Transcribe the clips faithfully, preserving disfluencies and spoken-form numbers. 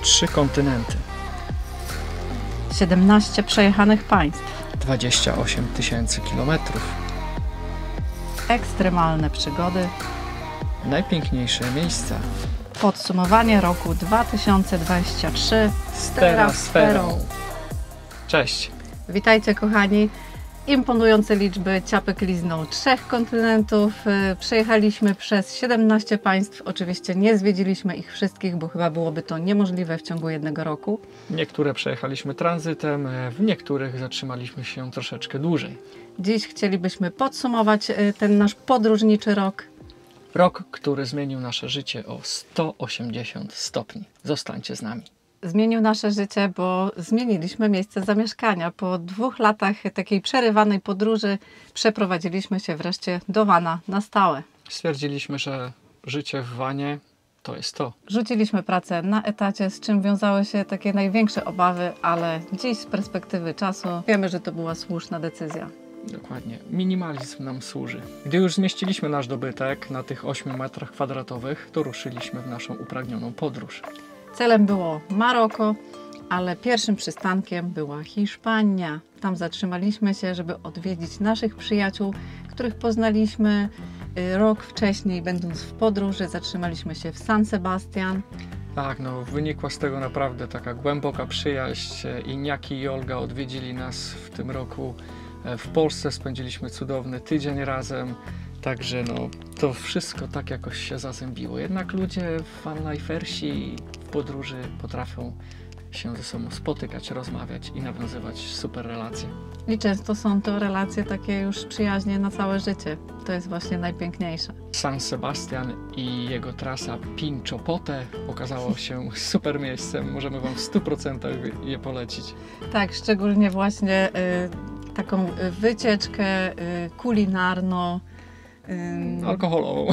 Trzy kontynenty. siedemnaście przejechanych państw. dwadzieścia osiem tysięcy kilometrów. Ekstremalne przygody. Najpiękniejsze miejsca. Podsumowanie roku dwa tysiące dwudziestego trzeciego z Terrasferą. Cześć. Witajcie kochani. Imponujące liczby. Ciapek liznął trzech kontynentów. Przejechaliśmy przez siedemnaście państw. Oczywiście nie zwiedziliśmy ich wszystkich, bo chyba byłoby to niemożliwe w ciągu jednego roku. Niektóre przejechaliśmy tranzytem, w niektórych zatrzymaliśmy się troszeczkę dłużej. Dziś chcielibyśmy podsumować ten nasz podróżniczy rok. Rok, który zmienił nasze życie o sto osiemdziesiąt stopni. Zostańcie z nami. Zmienił nasze życie, bo zmieniliśmy miejsce zamieszkania. Po dwóch latach takiej przerywanej podróży przeprowadziliśmy się wreszcie do vana na stałe. Stwierdziliśmy, że życie w vanie to jest to. Rzuciliśmy pracę na etacie, z czym wiązały się takie największe obawy, ale dziś z perspektywy czasu wiemy, że to była słuszna decyzja. Dokładnie. Minimalizm nam służy. Gdy już zmieściliśmy nasz dobytek na tych ośmiu metrach kwadratowych, to ruszyliśmy w naszą upragnioną podróż. Celem było Maroko, ale pierwszym przystankiem była Hiszpania. Tam zatrzymaliśmy się, żeby odwiedzić naszych przyjaciół, których poznaliśmy rok wcześniej, będąc w podróży. Zatrzymaliśmy się w San Sebastian. Tak, no wynikła z tego naprawdę taka głęboka przyjaźń. Iniaki i Olga odwiedzili nas w tym roku w Polsce. Spędziliśmy cudowny tydzień razem. Także no, to wszystko tak jakoś się zazębiło. Jednak ludzie vanlifersi w podróży potrafią się ze sobą spotykać, rozmawiać i nawiązywać super relacje. I często są to relacje takie już przyjaźnie na całe życie. To jest właśnie najpiękniejsze. San Sebastian i jego trasa Pinchopote okazało się super miejscem. Możemy Wam w stu procentach je polecić. Tak, szczególnie właśnie y, taką wycieczkę y, kulinarną, Ym... alkoholową.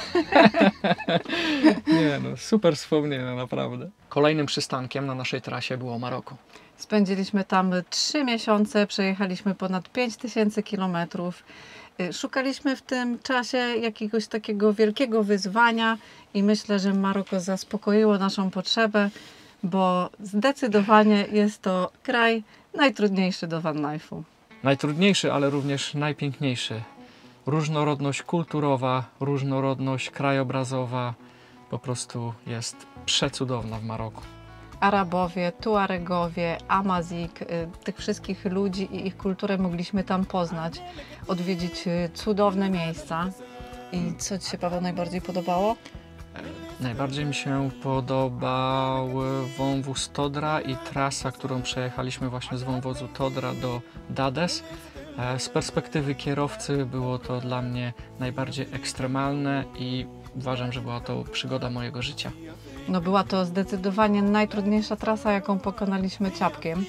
Nie no, super wspomnienia, naprawdę. Kolejnym przystankiem na naszej trasie było Maroko. Spędziliśmy tam trzy miesiące, przejechaliśmy ponad pięć tysięcy kilometrów. Szukaliśmy w tym czasie jakiegoś takiego wielkiego wyzwania i myślę, że Maroko zaspokoiło naszą potrzebę, bo zdecydowanie jest to kraj najtrudniejszy do van life'u. Najtrudniejszy, ale również najpiękniejszy. Różnorodność kulturowa, różnorodność krajobrazowa po prostu jest przecudowna w Maroku. Arabowie, Tuaregowie, Amazik, tych wszystkich ludzi i ich kulturę mogliśmy tam poznać, odwiedzić cudowne miejsca. I co Ci się, Paweł, najbardziej podobało? Najbardziej mi się podobał wąwóz Todra i trasa, którą przejechaliśmy właśnie z wąwozu Todra do Dades. Z perspektywy kierowcy było to dla mnie najbardziej ekstremalne i uważam, że była to przygoda mojego życia. No była to zdecydowanie najtrudniejsza trasa, jaką pokonaliśmy ciapkiem.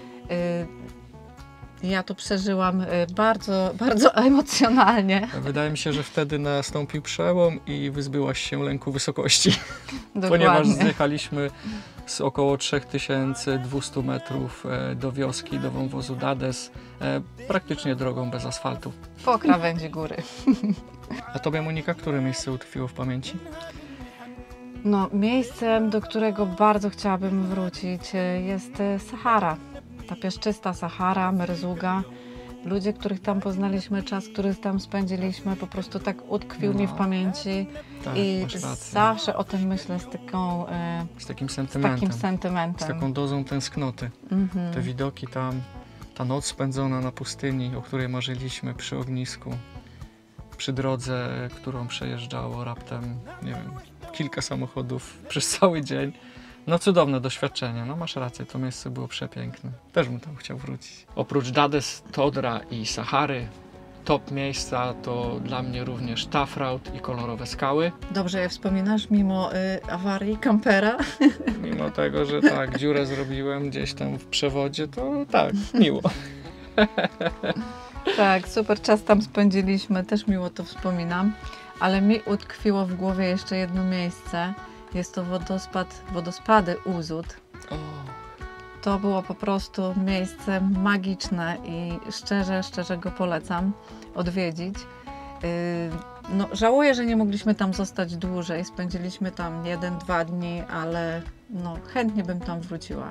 Ja to przeżyłam bardzo, bardzo emocjonalnie. Wydaje mi się, że wtedy nastąpił przełom i wyzbyłaś się lęku wysokości. Dokładnie. Ponieważ zjechaliśmy z około trzy tysiące dwieście metrów do wioski, do wąwozu Dades, praktycznie drogą bez asfaltu. Po krawędzi góry. A Tobie, Monika, które miejsce utkwiło w pamięci? No, miejscem, do którego bardzo chciałabym wrócić, jest Sahara. Ta piaszczysta Sahara, Merzuga. Ludzie, których tam poznaliśmy, czas, który tam spędziliśmy, po prostu tak utkwił no, mi w pamięci. tak, I zawsze o tym myślę z, taką, e, z takim sentymentem. Z takim sentymentem. Z taką dozą tęsknoty. Mhm. Te widoki tam, ta noc spędzona na pustyni, o której marzyliśmy przy ognisku, przy drodze, którą przejeżdżało raptem, nie wiem, kilka samochodów przez cały dzień. No cudowne doświadczenie, no masz rację, to miejsce było przepiękne. Też bym tam chciał wrócić. Oprócz Dades, Todra i Sahary, top miejsca to dla mnie również Tafraud i kolorowe skały. Dobrze je wspominasz, mimo y, awarii kampera? Mimo tego, że tak, dziurę zrobiłem gdzieś tam w przewodzie, to tak, miło. Tak, super czas tam spędziliśmy, też miło to wspominam. Ale mi utkwiło w głowie jeszcze jedno miejsce. Jest to wodospad, wodospady Uzud. O. To było po prostu miejsce magiczne i szczerze, szczerze go polecam odwiedzić. No, żałuję, że nie mogliśmy tam zostać dłużej. Spędziliśmy tam jeden, dwa dni, ale no, chętnie bym tam wróciła.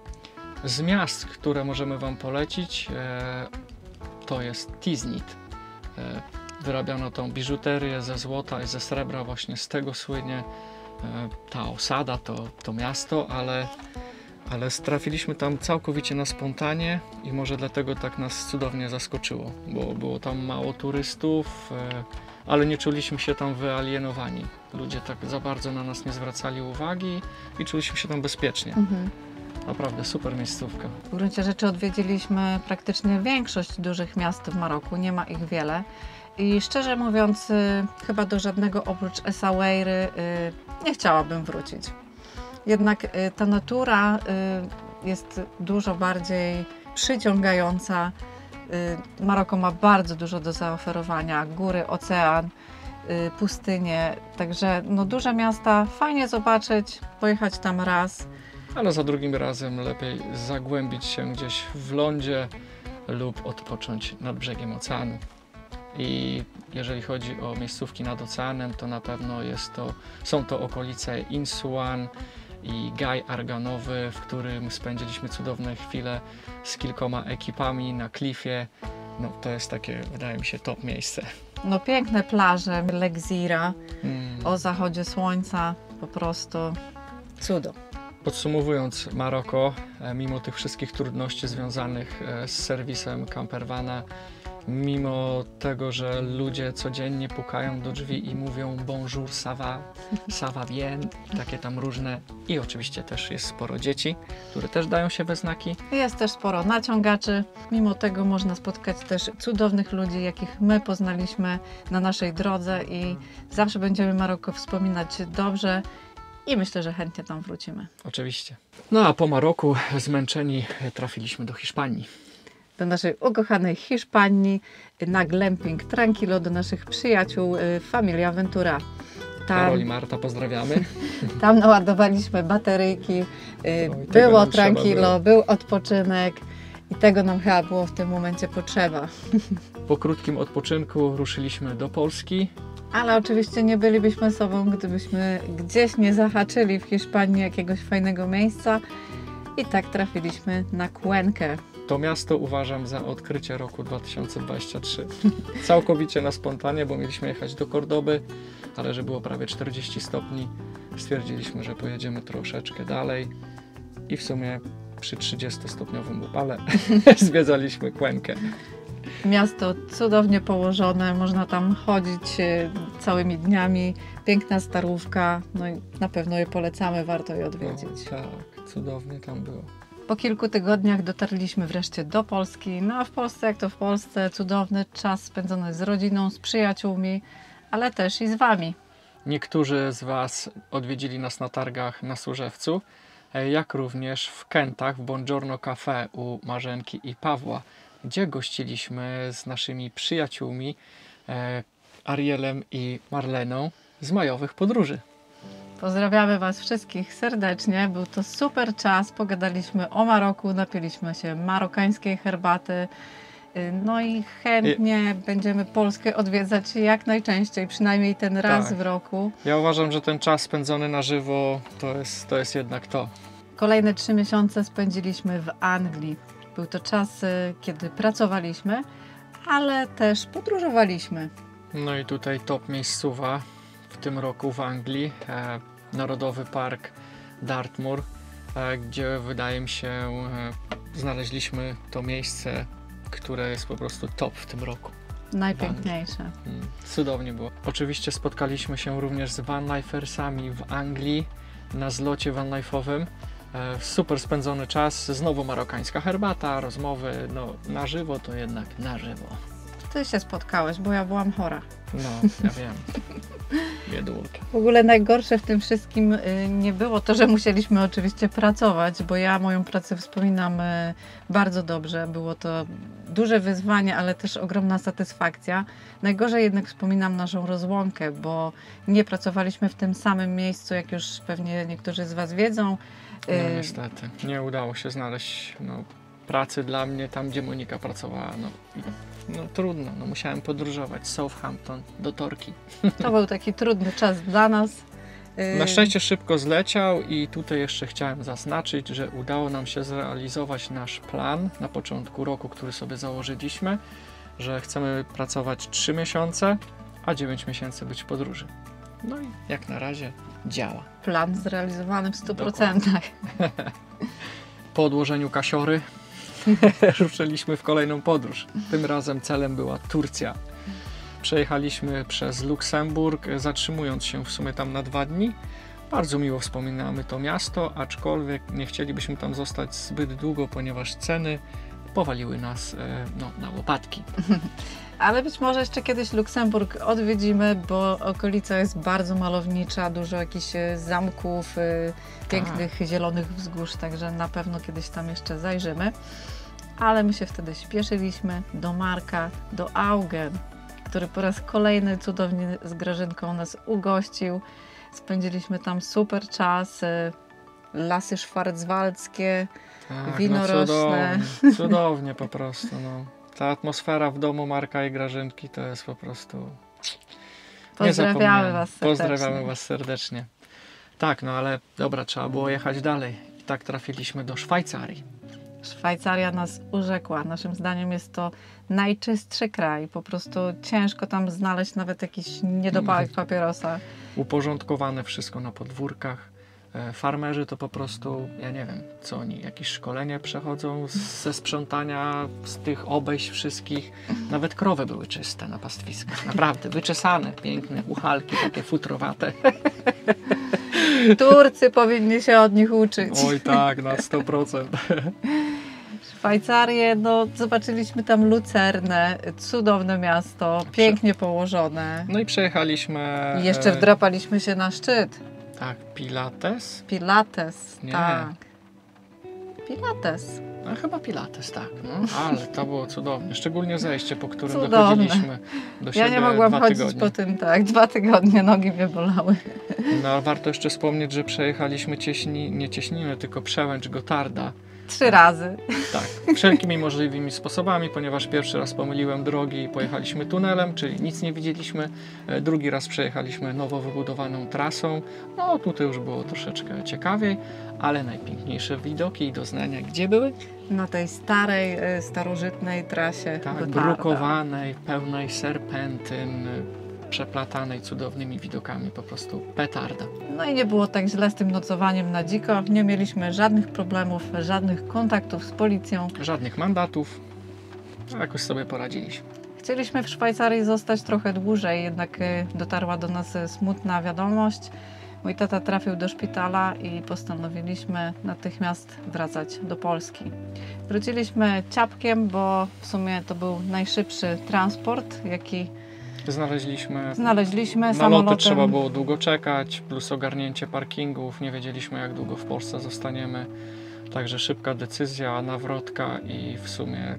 Z miast, które możemy Wam polecić, e, to jest Tiznit. E, wyrabiano tą biżuterię ze złota i ze srebra, właśnie z tego słynie e, ta osada, to, to miasto, ale, ale trafiliśmy tam całkowicie na spontanie i może dlatego tak nas cudownie zaskoczyło, bo było tam mało turystów, e, ale nie czuliśmy się tam wyalienowani. Ludzie tak za bardzo na nas nie zwracali uwagi i czuliśmy się tam bezpiecznie. Mhm. Naprawdę super miejscówka. W gruncie rzeczy odwiedziliśmy praktycznie większość dużych miast w Maroku, nie ma ich wiele. I szczerze mówiąc, y, chyba do żadnego oprócz Essaouira y, nie chciałabym wrócić. Jednak y, ta natura y, jest dużo bardziej przyciągająca. Y, Maroko ma bardzo dużo do zaoferowania. Góry, ocean, y, pustynie. Także no, duże miasta, fajnie zobaczyć, pojechać tam raz. Ale za drugim razem lepiej zagłębić się gdzieś w lądzie lub odpocząć nad brzegiem oceanu. I jeżeli chodzi o miejscówki nad oceanem, to na pewno jest to, są to okolice Insuan i Gaj Arganowy, w którym spędziliśmy cudowne chwile z kilkoma ekipami na klifie. No, to jest takie, wydaje mi się, top miejsce. No piękne plaże, Legzira, Mm. o zachodzie słońca, po prostu cudo. Podsumowując Maroko, e, mimo tych wszystkich trudności związanych e, z serwisem campervana, mimo tego, że ludzie codziennie pukają do drzwi i mówią bonjour, ça va, ça va bien, takie tam różne, i oczywiście też jest sporo dzieci, które też dają się we znaki. Jest też sporo naciągaczy, mimo tego można spotkać też cudownych ludzi, jakich my poznaliśmy na naszej drodze i zawsze będziemy Maroko wspominać dobrze i myślę, że chętnie tam wrócimy. Oczywiście. No a po Maroku zmęczeni trafiliśmy do Hiszpanii. Do naszej ukochanej Hiszpanii, na glamping Tranquilo, do naszych przyjaciół y, Familia Ventura. Karol i Tam, Marta, pozdrawiamy. tam naładowaliśmy bateryjki, y, Oj, tego było nam trzeba Tranquilo, było. był odpoczynek i tego nam chyba było w tym momencie potrzeba. Po krótkim odpoczynku ruszyliśmy do Polski. Ale oczywiście nie bylibyśmy sobą, gdybyśmy gdzieś nie zahaczyli w Hiszpanii jakiegoś fajnego miejsca i tak trafiliśmy na Cuenkę. To miasto uważam za odkrycie roku dwa tysiące dwudziestego trzeciego. Całkowicie na spontanie, bo mieliśmy jechać do Kordoby, ale że było prawie czterdzieści stopni, stwierdziliśmy, że pojedziemy troszeczkę dalej i w sumie przy trzydziestostopniowym upale zwiedzaliśmy Cuenkę. Miasto cudownie położone, można tam chodzić e, całymi dniami, piękna starówka, no i na pewno je polecamy, warto je odwiedzić. O, tak, cudownie tam było. Po kilku tygodniach dotarliśmy wreszcie do Polski, no a w Polsce jak to w Polsce, cudowny czas spędzony z rodziną, z przyjaciółmi, ale też i z Wami. Niektórzy z Was odwiedzili nas na targach na Służewcu, jak również w Kętach w Buongiorno Cafe u Marzenki i Pawła, gdzie gościliśmy z naszymi przyjaciółmi e, Arielem i Marleną z majowych podróży. Pozdrawiamy Was wszystkich serdecznie. Był to super czas. Pogadaliśmy o Maroku, napiliśmy się marokańskiej herbaty. No i chętnie I... będziemy Polskę odwiedzać jak najczęściej, przynajmniej ten raz tak. w roku. Ja uważam, że ten czas spędzony na żywo to jest, to jest jednak to. Kolejne trzy miesiące spędziliśmy w Anglii. Był to czas, kiedy pracowaliśmy, ale też podróżowaliśmy. No i tutaj top miejscowa w tym roku w Anglii, e, Narodowy Park Dartmoor, e, gdzie wydaje mi się e, znaleźliśmy to miejsce, które jest po prostu top w tym roku. Najpiękniejsze. Mm, cudownie było. Oczywiście spotkaliśmy się również z vanlifersami w Anglii na zlocie vanlife'owym. E, super spędzony czas, znowu marokańska herbata, rozmowy, no na żywo to jednak na żywo. Ty się spotkałeś, bo ja byłam chora. No, ja wiem. Biedulka. W ogóle najgorsze w tym wszystkim y, nie było to, że musieliśmy oczywiście pracować, bo ja moją pracę wspominam y, bardzo dobrze. Było to duże wyzwanie, ale też ogromna satysfakcja. Najgorzej jednak wspominam naszą rozłąkę, bo nie pracowaliśmy w tym samym miejscu, jak już pewnie niektórzy z Was wiedzą. No Y, niestety, nie udało się znaleźć no, pracy dla mnie, tam gdzie Monika pracowała. No, no trudno, no, musiałem podróżować z Southampton do Torki. To był taki trudny czas dla nas. Y, Na szczęście szybko zleciał i tutaj jeszcze chciałem zaznaczyć, że udało nam się zrealizować nasz plan na początku roku, który sobie założyliśmy, że chcemy pracować trzy miesiące, a dziewięć miesięcy być w podróży. No i jak na razie działa. Plan zrealizowany w stu procentach. Po odłożeniu kasiory ruszyliśmy w kolejną podróż. Tym razem celem była Turcja. Przejechaliśmy przez Luksemburg, zatrzymując się w sumie tam na dwa dni. Bardzo miło wspominamy to miasto, aczkolwiek nie chcielibyśmy tam zostać zbyt długo, ponieważ ceny powaliły nas e, no, na łopatki. Ale być może jeszcze kiedyś Luksemburg odwiedzimy, bo okolica jest bardzo malownicza, dużo jakichś e, zamków, e, pięknych zielonych wzgórz, także na pewno kiedyś tam jeszcze zajrzymy. Ale my się wtedy śpieszyliśmy do Marka, do Augen, który po raz kolejny cudownie z Grażynką nas ugościł. Spędziliśmy tam super czas, e, lasy szwarcwaldzkie, Tak, wino no roczne. cudownie, cudownie po prostu. No. Ta atmosfera w domu Marka i Grażynki to jest po prostu... Pozdrawiamy niezapomniane. Was serdecznie. Pozdrawiamy Was serdecznie. Tak, no ale dobra, trzeba było jechać dalej. I tak trafiliśmy do Szwajcarii. Szwajcaria nas urzekła. Naszym zdaniem jest to najczystszy kraj. Po prostu ciężko tam znaleźć nawet jakiś niedopałek papierosa. Uporządkowane wszystko na podwórkach. E, Farmerzy to po prostu, ja nie wiem, co oni, jakieś szkolenie przechodzą z, ze sprzątania, z tych obejść wszystkich. Nawet krowy były czyste na pastwiskach. Naprawdę, wyczesane, piękne, uchalki takie futrowate. Turcy powinni się od nich uczyć. Oj tak, na sto procent. Szwajcarię, no zobaczyliśmy tam Lucernę, cudowne miasto, pięknie położone. No i przejechaliśmy... I jeszcze e, wdrapaliśmy się na szczyt. Tak, Pilates. Pilates, Nie. tak. Pilates. No chyba Pilates, tak. No, ale to było cudownie. Szczególnie zejście, po którym Cudowne. dochodziliśmy do siebie Ja nie mogłam dwa chodzić tygodnie. po tym, tak, dwa tygodnie nogi mnie bolały. No a warto jeszcze wspomnieć, że przejechaliśmy cieśni, nie cieśninę, tylko przełęcz Gotarda. Trzy razy. Tak, wszelkimi możliwymi sposobami, ponieważ pierwszy raz pomyliłem drogi i pojechaliśmy tunelem, czyli nic nie widzieliśmy. E, Drugi raz przejechaliśmy nowo wybudowaną trasą. No tutaj już było troszeczkę ciekawiej, ale najpiękniejsze widoki i doznania gdzie były? Na tej starej, y, starożytnej trasie Tak, Gotarda. brukowanej, pełnej serpentyn, przeplatanej cudownymi widokami, po prostu petarda. No i nie było tak źle z tym nocowaniem na dziko. Nie mieliśmy żadnych problemów, żadnych kontaktów z policją. Żadnych mandatów, jakoś sobie poradziliśmy. Chcieliśmy w Szwajcarii zostać trochę dłużej, jednak y, dotarła do nas y, smutna wiadomość. Mój tata trafił do szpitala i postanowiliśmy natychmiast wracać do Polski. Wróciliśmy ciapkiem, bo w sumie to był najszybszy transport, jaki Znaleźliśmy, znaleźliśmy na loty samolotem. trzeba było długo czekać, plus ogarnięcie parkingów, nie wiedzieliśmy jak długo w Polsce zostaniemy. Także szybka decyzja, nawrotka i w sumie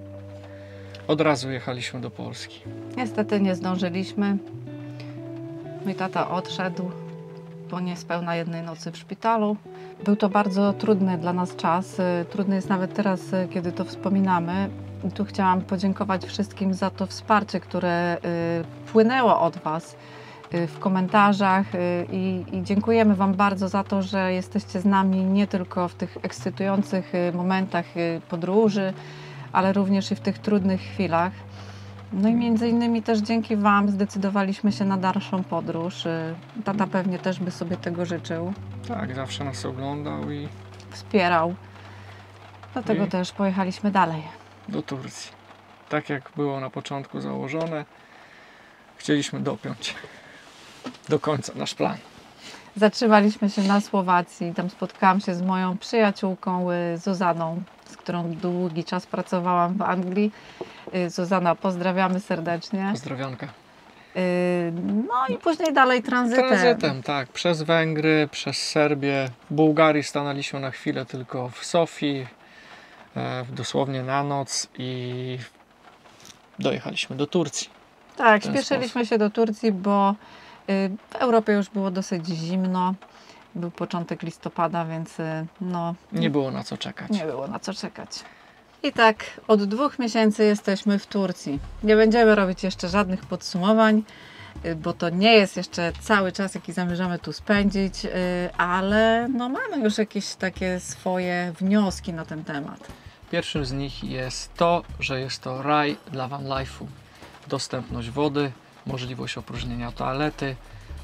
od razu jechaliśmy do Polski. Niestety nie zdążyliśmy. Mój tata odszedł po niespełna jednej nocy w szpitalu. Był to bardzo trudny dla nas czas. Trudny jest nawet teraz, kiedy to wspominamy. I tu chciałam podziękować wszystkim za to wsparcie, które y, płynęło od Was y, w komentarzach y, i, i dziękujemy Wam bardzo za to, że jesteście z nami nie tylko w tych ekscytujących y, momentach y, podróży, ale również i w tych trudnych chwilach. No i między innymi też dzięki Wam zdecydowaliśmy się na dalszą podróż. Y, Tata pewnie też by sobie tego życzył, Tak, zawsze nas oglądał i wspierał. Dlatego I? też pojechaliśmy dalej. do Turcji. Tak jak było na początku założone, chcieliśmy dopiąć do końca nasz plan. Zatrzymaliśmy się na Słowacji. Tam spotkałam się z moją przyjaciółką y, Zuzaną, z którą długi czas pracowałam w Anglii. Y, Zuzana, pozdrawiamy serdecznie. Pozdrowionka. Y, No i później dalej tranzytem. Tranzytem, tak. Przez Węgry, przez Serbię. W Bułgarii stanęliśmy na chwilę tylko w Sofii, e, dosłownie na noc i dojechaliśmy do Turcji. Tak, w ten śpieszyliśmy się do Turcji, bo y, w Europie już było dosyć zimno. Był początek listopada, więc y, no, Nie było na co czekać. nie było na co czekać. I tak od dwóch miesięcy jesteśmy w Turcji. Nie będziemy robić jeszcze żadnych podsumowań, bo to nie jest jeszcze cały czas, jaki zamierzamy tu spędzić, ale no mamy już jakieś takie swoje wnioski na ten temat. Pierwszym z nich jest to, że jest to raj dla van life'u. Dostępność wody, możliwość opróżnienia toalety,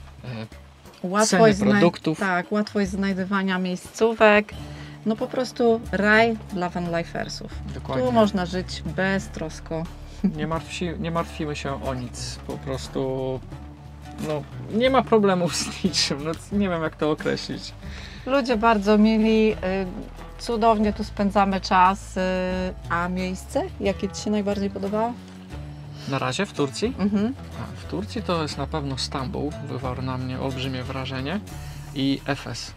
Łatwość ceny produktów. Tak, łatwość znajdywania miejscówek. No po prostu raj dla vanlifersów. Dokładnie. Tu można żyć beztrosko. Nie, martwi, nie martwimy się o nic, po prostu no, nie ma problemów z niczym, no, nie wiem jak to określić. Ludzie bardzo mili, y, cudownie tu spędzamy czas, y, a miejsce? Jakie Ci się najbardziej podobało? Na razie w Turcji? Mhm. A, w Turcji to jest na pewno Stambuł, wywarł na mnie olbrzymie wrażenie, i Efes.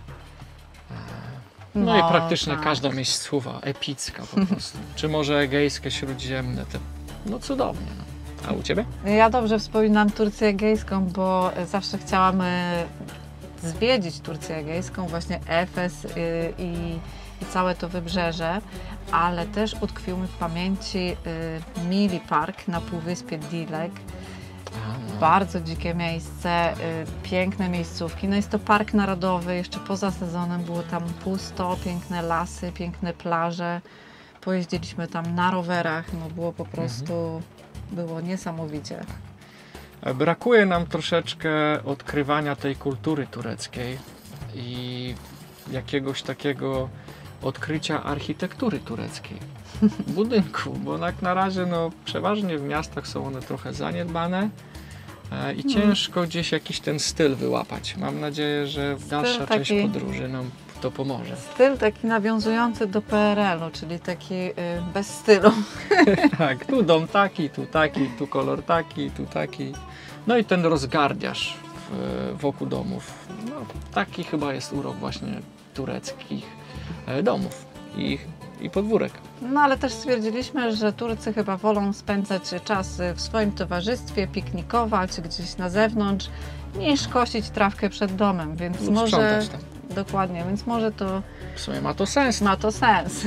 No, no i praktycznie tak. każda miejscowa, epicka po prostu. Czy może egejskie, śródziemne, te, no cudownie. No. A u Ciebie? Ja dobrze wspominam Turcję Egejską, bo zawsze chciałam zwiedzić Turcję Egejską, właśnie Efes i, i całe to wybrzeże, ale też utkwił mi w pamięci Mili Park na półwyspie Dilek. Bardzo dzikie miejsce, piękne miejscówki. No jest to park narodowy, jeszcze poza sezonem było tam pusto, piękne lasy, piękne plaże. Pojeździliśmy tam na rowerach, no było po prostu, mhm. było niesamowicie. Brakuje nam troszeczkę odkrywania tej kultury tureckiej i jakiegoś takiego odkrycia architektury tureckiej, budynku, bo tak na razie no, przeważnie w miastach są one trochę zaniedbane i hmm. ciężko gdzieś jakiś ten styl wyłapać. Mam nadzieję, że dalsza część taki, podróży nam to pomoże. Styl taki nawiązujący do P R L u, czyli taki y, bez stylu. Tak, tu dom taki, tu taki, tu kolor taki, tu taki. No i ten rozgardiasz w, wokół domów. No, taki chyba jest urok właśnie tureckich domów i, i podwórek. No ale też stwierdziliśmy, że Turcy chyba wolą spędzać czas w swoim towarzystwie, piknikować gdzieś na zewnątrz, niż kosić trawkę przed domem, więc Lub może... tam. Dokładnie, więc może to... W sumie ma to sens. Ma to sens.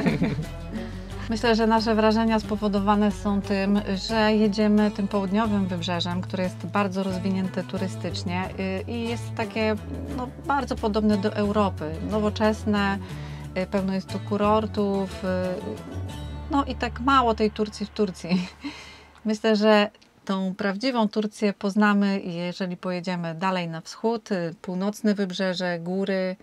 Myślę, że nasze wrażenia spowodowane są tym, że jedziemy tym południowym wybrzeżem, które jest bardzo rozwinięte turystycznie i jest takie no, bardzo podobne do Europy. Nowoczesne, pełno jest tu kurortów, no i tak mało tej Turcji w Turcji. Myślę, że tą prawdziwą Turcję poznamy, jeżeli pojedziemy dalej na wschód, północne wybrzeże, góry.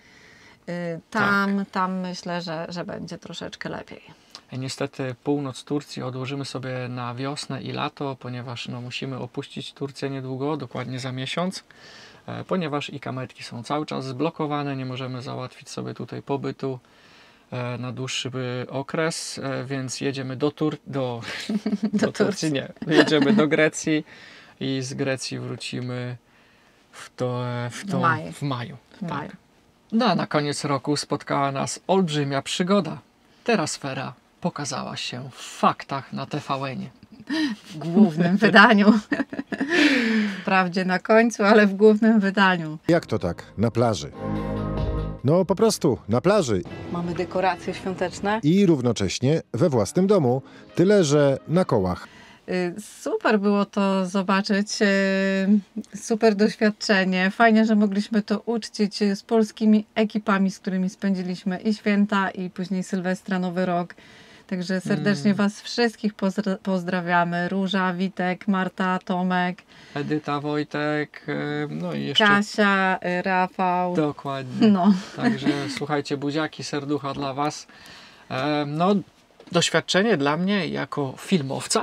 Tam, tak. tam myślę, że, że będzie troszeczkę lepiej. Niestety północ Turcji odłożymy sobie na wiosnę i lato, ponieważ no, musimy opuścić Turcję niedługo, dokładnie za miesiąc, ponieważ ikametki są cały czas zblokowane, nie możemy załatwić sobie tutaj pobytu na dłuższy okres, więc jedziemy do, Tur do, do, do Turcji, nie, jedziemy do Grecji i z Grecji wrócimy w, to, w, to, Maj. w maju. W tak. maju. No a na koniec roku spotkała nas olbrzymia przygoda. Terasfera pokazała się w faktach na T V N-ie. W głównym wydaniu. Wprawdzie na końcu, ale w głównym wydaniu. Jak to tak? Na plaży. No po prostu, na plaży. Mamy dekoracje świąteczne. I równocześnie we własnym domu, tyle że na kołach. Super było to zobaczyć, super doświadczenie. Fajnie, że mogliśmy to uczcić z polskimi ekipami, z którymi spędziliśmy i święta, i później Sylwestra, Nowy Rok. Także serdecznie mm. Was wszystkich pozdra pozdrawiamy. Róża, Witek, Marta, Tomek, Edyta, Wojtek, no i jeszcze... Kasia, Rafał. Dokładnie. No. Także słuchajcie, buziaki, serducha dla Was. No, doświadczenie dla mnie jako filmowca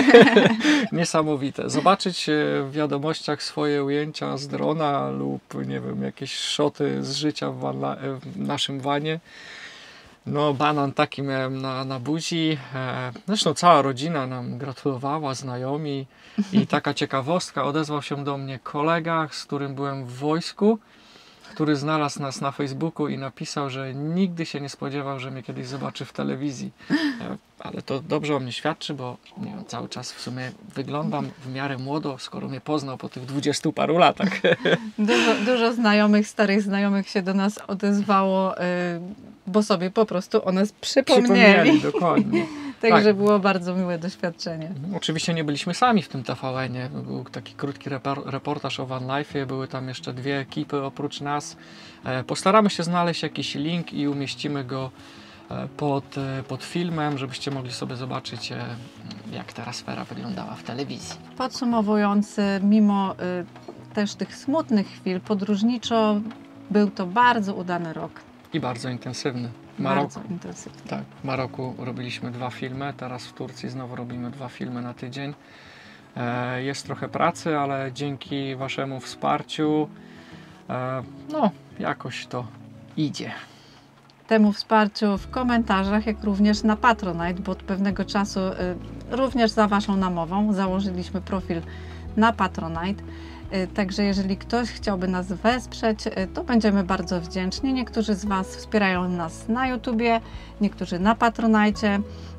niesamowite. Zobaczyć w wiadomościach swoje ujęcia z drona lub nie wiem, jakieś szoty z życia w, wana, w naszym wanie. No banan taki miałem na, na buzi. Zresztą cała rodzina nam gratulowała, znajomi. I taka ciekawostka, odezwał się do mnie kolega, z którym byłem w wojsku, który znalazł nas na Facebooku i napisał, że nigdy się nie spodziewał, że mnie kiedyś zobaczy w telewizji. Ale to dobrze o mnie świadczy, bo nie wiem, cały czas w sumie wyglądam w miarę młodo, skoro mnie poznał po tych dwudziestu paru latach. Dużo, dużo znajomych, starych znajomych się do nas odezwało. bo sobie po prostu o nas przypomnieli. Przypomnieli, dokładnie. Także tak. było bardzo miłe doświadczenie. Oczywiście nie byliśmy sami w tym T V N-ie. Był taki krótki reportaż o Van Life'ie, były tam jeszcze dwie ekipy oprócz nas. Postaramy się znaleźć jakiś link i umieścimy go pod, pod filmem, żebyście mogli sobie zobaczyć, jak ta sfera wyglądała w telewizji. Podsumowując, mimo y, też tych smutnych chwil, podróżniczo był to bardzo udany rok. I bardzo intensywny. Marok, bardzo intensywny. Tak, w Maroku robiliśmy dwa filmy, teraz w Turcji znowu robimy dwa filmy na tydzień. E, jest trochę pracy, ale dzięki waszemu wsparciu e, no, jakoś to idzie. Temu wsparciu w komentarzach, jak również na Patronite, bo od pewnego czasu y, również za waszą namową założyliśmy profil na Patronite. Y, także jeżeli ktoś chciałby nas wesprzeć, y, to będziemy bardzo wdzięczni. Niektórzy z was wspierają nas na YouTubie, niektórzy na Patronite.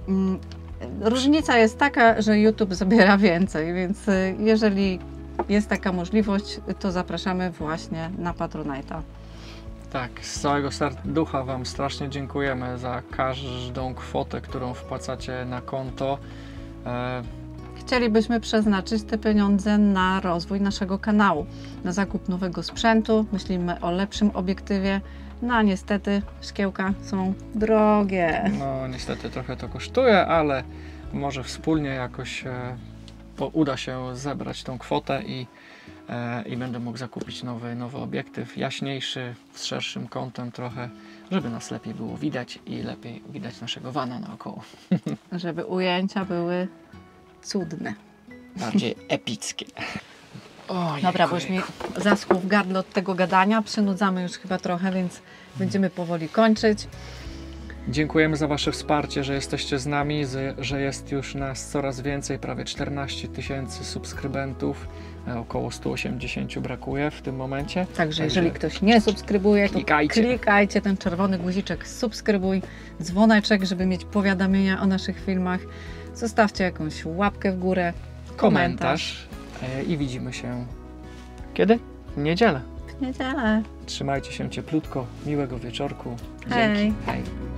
Y, różnica jest taka, że YouTube zabiera więcej, więc y, jeżeli jest taka możliwość, to zapraszamy właśnie na Patronite'a. Tak, z całego serducha wam strasznie dziękujemy za każdą kwotę, którą wpłacacie na konto. E, Chcielibyśmy przeznaczyć te pieniądze na rozwój naszego kanału, na zakup nowego sprzętu, myślimy o lepszym obiektywie, no a niestety szkiełka są drogie. no niestety trochę to kosztuje, ale może wspólnie jakoś e, po, uda się zebrać tą kwotę i E, i będę mógł zakupić nowy, nowy obiektyw, jaśniejszy, z szerszym kątem trochę, żeby nas lepiej było widać i lepiej widać naszego vana naokoło. Żeby ujęcia były cudne. Bardziej epickie. O, Dobra, bo już mi zaschło w gardle od tego gadania, przynudzamy już chyba trochę, więc będziemy powoli kończyć. Dziękujemy za wasze wsparcie, że jesteście z nami, że jest już nas coraz więcej, prawie czternaście tysięcy subskrybentów. Około sto osiemdziesiąt brakuje w tym momencie. Także, Także jeżeli ktoś nie subskrybuje, to klikajcie. klikajcie ten czerwony guziczek subskrybuj, dzwoneczek, żeby mieć powiadomienia o naszych filmach. Zostawcie jakąś łapkę w górę, komentarz. Komentarz e, i widzimy się kiedy? W niedzielę. W niedzielę. Trzymajcie się cieplutko, miłego wieczorku. Dzięki. Hej. Hej.